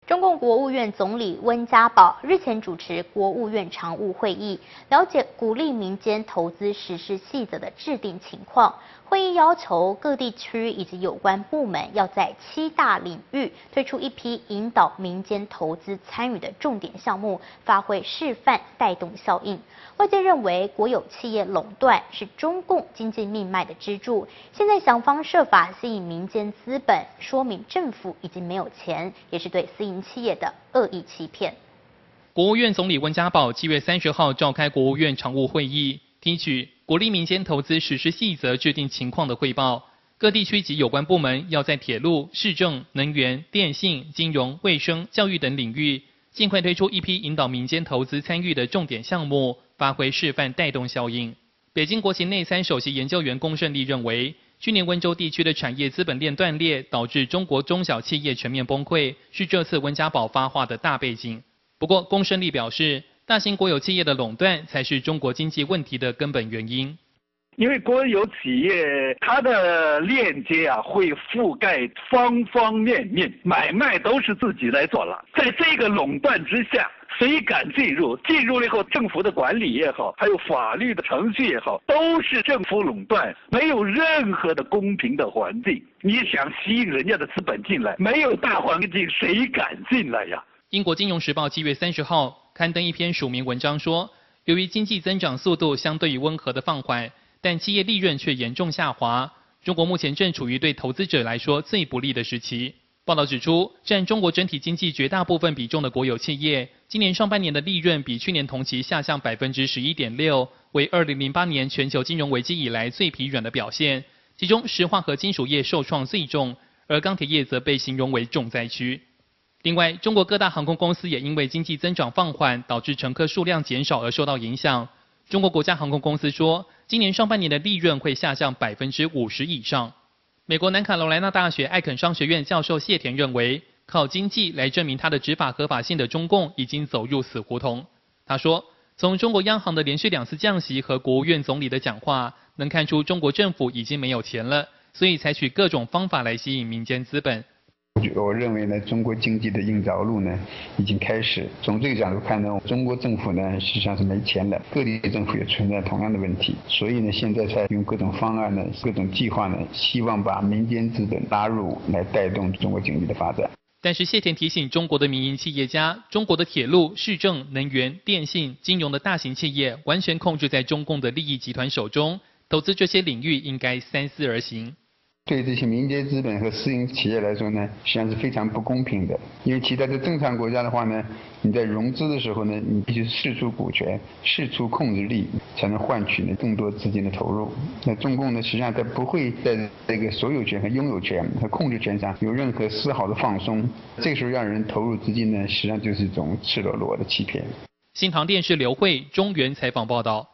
中共国务院总理温家宝日前主持国务院常务会议，了解鼓励民间投资实施细则的制定情况。会议要求各地区以及有关部门要在7大领域推出一批引导民间投资参与的重点项目，发挥示范带动效应。外界认为国有企业垄断是中共经济命脉的支柱，现在想方设法吸引民间资本，说明政府已经没有钱，也是对私营企业的恶意欺骗。 国务院总理温家宝7月30号召开国务院常务会议，听取鼓励民间投资实施细则制定情况的汇报。各地区及有关部门要在铁路、市政、能源、电信、金融、卫生、教育等领域，尽快推出一批引导民间投资参与的重点项目，发挥示范带动效应。北京国情内参首席研究员龚胜利认为，去年温州地区的产业资本链断裂，导致中国中小企业全面崩溃，是这次温家宝发话的大背景。不过，龚胜利表示，大型国有企业的垄断才是中国经济问题的根本原因。 因为国有企业它的链接会覆盖方方面面，买卖都是自己来做了。在这个垄断之下，谁敢进入？进入了以后，政府的管理也好，还有法律的程序也好，都是政府垄断，没有任何的公平的环境。你想吸引人家的资本进来，没有大环境，谁敢进来呀？ 英国金融时报7月30号刊登一篇署名文章说，由于经济增长速度相对于温和的放缓，但企业利润却严重下滑。中国目前正处于对投资者来说最不利的时期。报道指出，占中国整体经济绝大部分比重的国有企业，今年上半年的利润比去年同期下降11.6%，为2008年全球金融危机以来最疲软的表现。其中，石化和金属业受创最重，而钢铁业则被形容为重灾区。另外，中国各大航空公司也因为经济增长放缓，导致乘客数量减少而受到影响。中国国家航空公司说，今年上半年的利润会下降50%以上。美国南卡罗来纳大学艾肯商学院教授谢田认为，靠经济来证明它的执法合法性的中共已经走入死胡同。他说，从中国央行的连续2次降息和国务院总理的讲话，能看出中国政府已经没有钱了，所以采取各种方法来吸引民间资本。 我认为呢，中国经济的硬着陆呢已经开始。从这个角度看呢，中国政府呢实际上是没钱的，各地政府也存在同样的问题，所以呢，现在才用各种方案呢、各种计划呢，希望把民间资本拉入，来带动中国经济的发展。 但是谢田提醒中国的民营企业家，中国的铁路、市政、能源、电信、金融的大型企业完全控制在中共的利益集团手中，投资这些领域应该三思而行。 对这些民间资本和私营企业来说呢，实际上是非常不公平的。因为其他的正常国家的话呢，你在融资的时候呢，你必须释出股权、释出控制力，才能换取呢更多资金的投入。那中共呢，实际上它不会在这个所有权和拥有权和控制权上有任何丝毫的放松。这个时候让人投入资金呢，实际上就是一种赤裸裸的欺骗。 新唐电视刘慧中原采访报道。